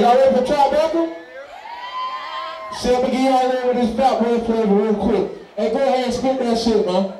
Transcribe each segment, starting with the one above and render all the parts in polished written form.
Y'all ready for Tribeca? Shit, I'm gonna get y'all in with this Fat Boy flavor real quick. Hey, go ahead and spit that shit, man.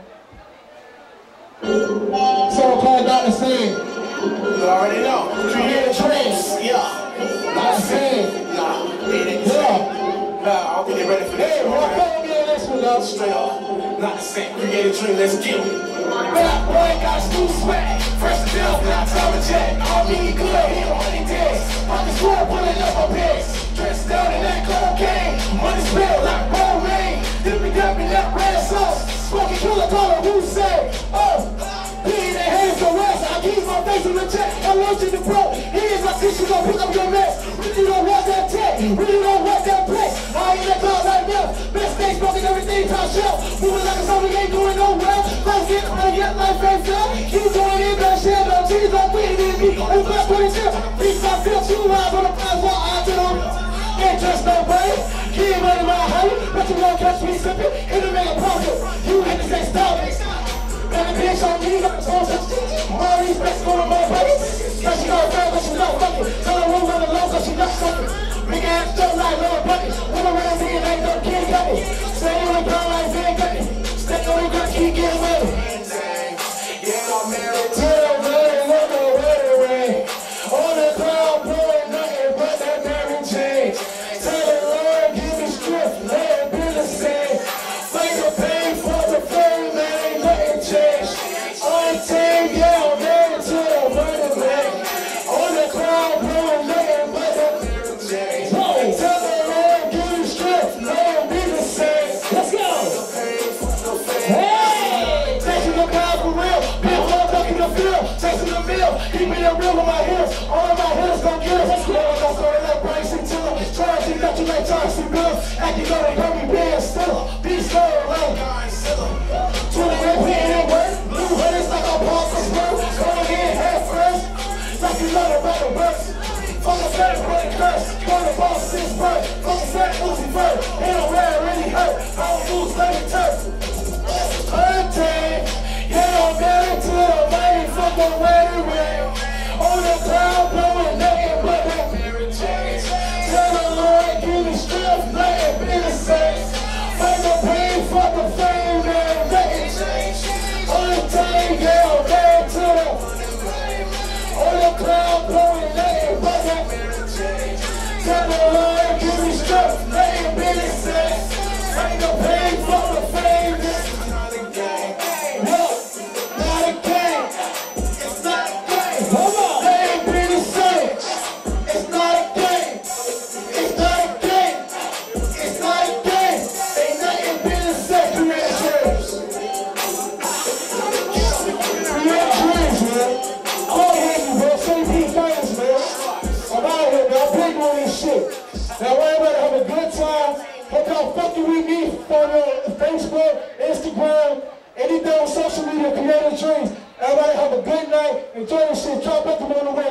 Song called Not the Same. You already know. Create a trance. Yeah. Not the same. Nah, it ain't the Yeah. same. Nah, I don't think they're ready for this. Hey, walk over me on this one, though. Straight up. Not the same. Create a dream, let's get it. Fat boy got new swag. Fresh to death, not time to check. All me good, he a money days. Pockets full, pulling up my pants. Dressed down in that cocaine. Money spilled like rain. Dipping up in that red sauce. Smoking killer, call it who say. Oh, he in the hands of rest. I keep my face on the check. I launch in the pro. He is like this, you gon' pick up your mess. Really don't want that tech. Really don't want that place. I ain't that cloud right now. Best day, smoking everything top shelf. Moving like a zombie, ain't going nowhere. Close it, but yet life ain't fair. Keep going in, but shit, no cheese, no weed in me. I'm back 22. Beats I feel too loud, but I'm fast while I do them. Ain't just no brain. Keep running my honey, but you won't catch me sipping. It'll make a profit. You had to say stop it. And the bitch on me, got the phone touch. All these best going to my buddy. Now she got a bad, but she not fucking. Tell her room on the low, cause she not sucking. Big ass jump like little bucket. When around me and ain't no kid got it. Stay on the ground like Van Gundy. Stay on the ground, keep getting with it. Yeah, I'm married. Tell me, look at the way. On the cloud, blowing nothing but that marriage change. Tell the Lord, give me strength, let it be the same. Fight the pain for the fame, man, ain't nothing changed. Untamed, yeah, I'm married to the burning man. On the cloud, blowing nothing but that marriage change. Tell the Lord, give me strength, let it be the same. Let's go! Hey! Chasing the cloud for real, big fuck up in the field, chasing the mill, keeping it real with my heels. All of my heels gon' get us. Let's go, I'm starting like Bryson Tiller. Charging that you like Charlie Bill. Acting go to Kirby Bear still. Be slow, like 28 paying in work. Blue hoodies like a Paul for spur. Going in head first. Like you love about the burst. Fuck a fat boy curse. Go to boss 6 bird. Fuck a fat Uzi bird. Ain't no where it really hurt. I don't lose like a turf. Untamed. Yeah, I'm married to the mighty fucking wedding ring. On the cloud, blowing nothing but that marriage change. Tell the Lord, give me strength, let it be the same. Fight the pain, fuck the fame, man, nothing change. Untamed, yeah, I'm married to the on the cloud, blowing nothing but that marriage change. Tell the Lord, give me strength, let it be the same. Fight the pain, fuck the fame, man. Now everybody have a good time. Hope y'all fucking with me on Facebook, Instagram, anything on social media, Creative Dreams. Everybody have a good night. Enjoy this shit. Tribeca on the way.